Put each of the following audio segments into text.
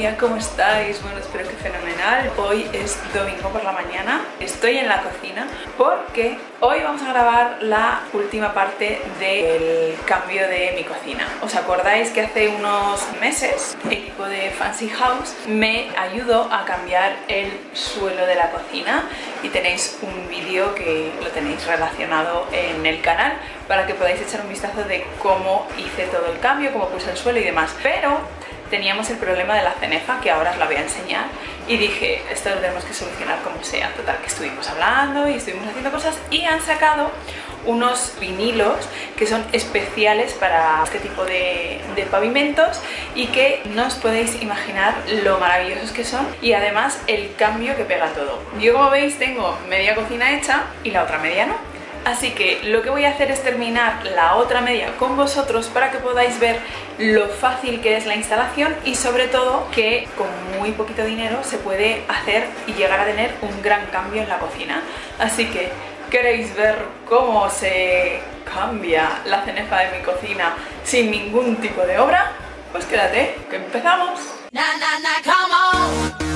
familia, ¿cómo estáis? Bueno, espero que fenomenal. Hoy es domingo por la mañana, estoy en la cocina porque hoy vamos a grabar la última parte del cambio de mi cocina. ¿Os acordáis que hace unos meses el equipo de Fancy House me ayudó a cambiar el suelo de la cocina? Y tenéis un vídeo que lo tenéis relacionado en el canal para que podáis echar un vistazo de cómo hice todo el cambio, cómo puse el suelo y demás. Pero teníamos el problema de la cenefa, que ahora os la voy a enseñar, y dije, esto lo tenemos que solucionar como sea. Total, que estuvimos hablando y estuvimos haciendo cosas y han sacado unos vinilos que son especiales para este tipo de pavimentos y que no os podéis imaginar lo maravillosos que son y además el cambio que pega todo. Yo, como veis, tengo media cocina hecha y la otra media no. Así que lo que voy a hacer es terminar la otra media con vosotros para que podáis ver lo fácil que es la instalación y sobre todo que con muy poquito dinero se puede hacer y llegar a tener un gran cambio en la cocina. Así que, ¿queréis ver cómo se cambia la cenefa de mi cocina sin ningún tipo de obra? Pues quédate, que empezamos. Come on.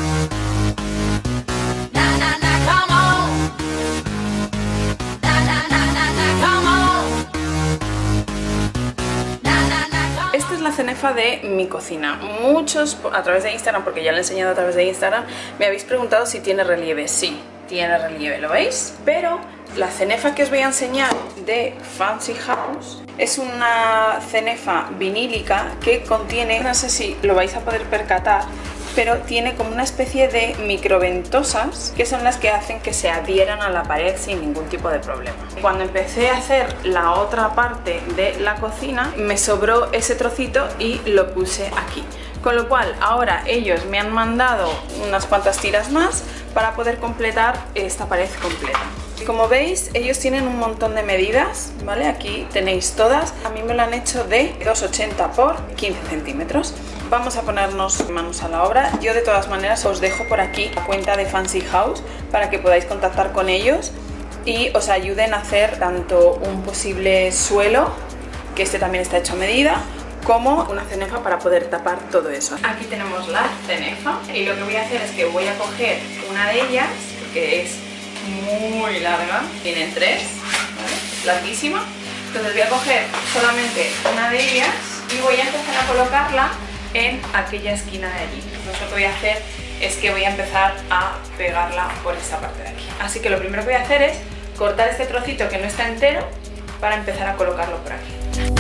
Esta es la cenefa de mi cocina. Muchos a través de Instagram, porque ya lo he enseñado a través de Instagram, me habéis preguntado si tiene relieve. Sí, tiene relieve, ¿lo veis? Pero la cenefa que os voy a enseñar de Fancy House es una cenefa vinílica que contiene, no sé si lo vais a poder percatar, pero tiene como una especie de microventosas que son las que hacen que se adhieran a la pared sin ningún tipo de problema. Cuando empecé a hacer la otra parte de la cocina me sobró ese trocito y lo puse aquí. Con lo cual ahora ellos me han mandado unas cuantas tiras más para poder completar esta pared completa. Como veis, ellos tienen un montón de medidas, ¿vale? Aquí tenéis todas. A mí me lo han hecho de 2,80 por 15 centímetros. Vamos a ponernos manos a la obra. Yo de todas maneras os dejo por aquí la cuenta de Fancy House para que podáis contactar con ellos y os ayuden a hacer tanto un posible suelo, que este también está hecho a medida, como una cenefa para poder tapar todo eso. Aquí tenemos la cenefa y lo que voy a hacer es que voy a coger una de ellas, que es muy larga, tienen tres, ¿vale? Larguísima. Entonces voy a coger solamente una de ellas y voy a empezar a colocarla en aquella esquina de allí. Entonces lo que voy a hacer es que voy a empezar a pegarla por esta parte de aquí. Así que lo primero que voy a hacer es cortar este trocito que no está entero para empezar a colocarlo por aquí.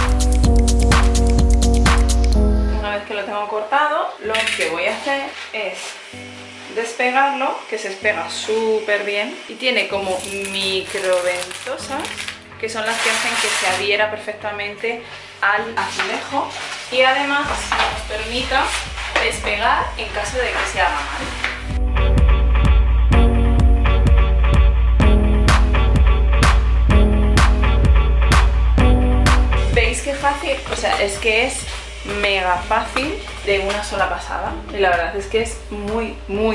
Una vez que lo tengo cortado, lo que voy a hacer es despegarlo, que se despega súper bien y tiene como microventosas que son las que hacen que se adhiera perfectamente al azulejo y además nos permita despegar en caso de que se haga mal. ¿Veis qué fácil? O sea, es que es mega fácil de una sola pasada y la verdad es que es muy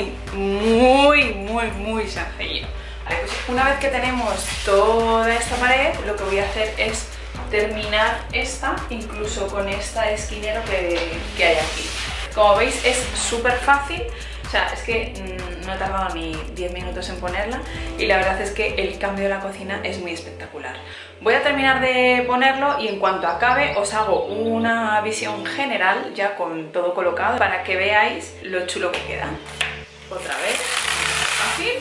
sencillo. Vale, pues una vez que tenemos toda esta pared, lo que voy a hacer es terminar esta, incluso con esta esquinero que hay aquí. Como veis, es súper fácil. O sea, es que no he tardado ni 10 minutos en ponerla y la verdad es que el cambio de la cocina es muy espectacular. Voy a terminar de ponerlo y en cuanto acabe os hago una visión general ya con todo colocado para que veáis lo chulo que queda. Otra vez, fácil.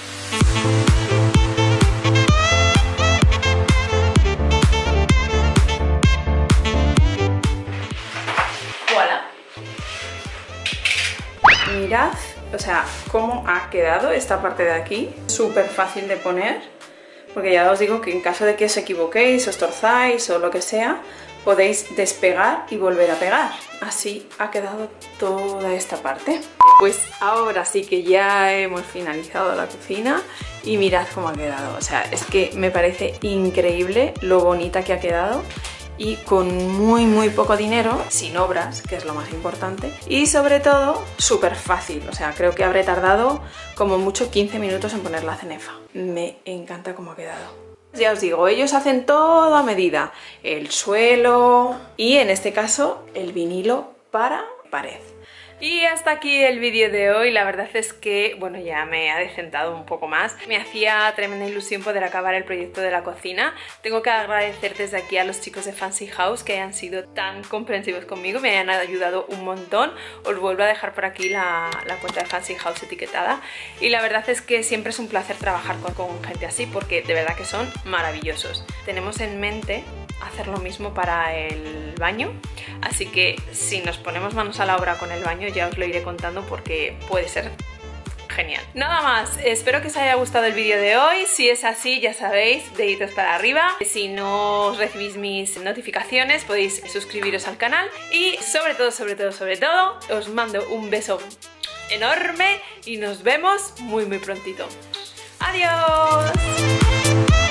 ¡Voilà! Mirad, o sea, cómo ha quedado esta parte de aquí. Súper fácil de poner, porque ya os digo que en caso de que os equivoquéis, os torzáis o lo que sea, podéis despegar y volver a pegar. Así ha quedado toda esta parte. Pues ahora sí que ya hemos finalizado la cocina y mirad cómo ha quedado. O sea, es que me parece increíble lo bonita que ha quedado. Y con muy poco dinero, sin obras, que es lo más importante, y sobre todo súper fácil. O sea, creo que habré tardado como mucho 15 minutos en poner la cenefa. Me encanta cómo ha quedado. Ya os digo, ellos hacen todo a medida, el suelo y en este caso el vinilo para pared. Y hasta aquí el vídeo de hoy. La verdad es que, bueno, ya me ha decentado un poco más. Me hacía tremenda ilusión poder acabar el proyecto de la cocina. Tengo que agradecer desde aquí a los chicos de Fancy House que hayan sido tan comprensivos conmigo, me hayan ayudado un montón. Os vuelvo a dejar por aquí la cuenta de Fancy House etiquetada. Y la verdad es que siempre es un placer trabajar con gente así, porque de verdad que son maravillosos. Tenemos en mente hacer lo mismo para el baño, así que si nos ponemos manos a la obra con el baño ya os lo iré contando porque puede ser genial. Nada más, espero que os haya gustado el vídeo de hoy. Si es así, ya sabéis, deditos para arriba. Si no recibís mis notificaciones podéis suscribiros al canal y sobre todo, os mando un beso enorme y nos vemos muy prontito. ¡Adiós!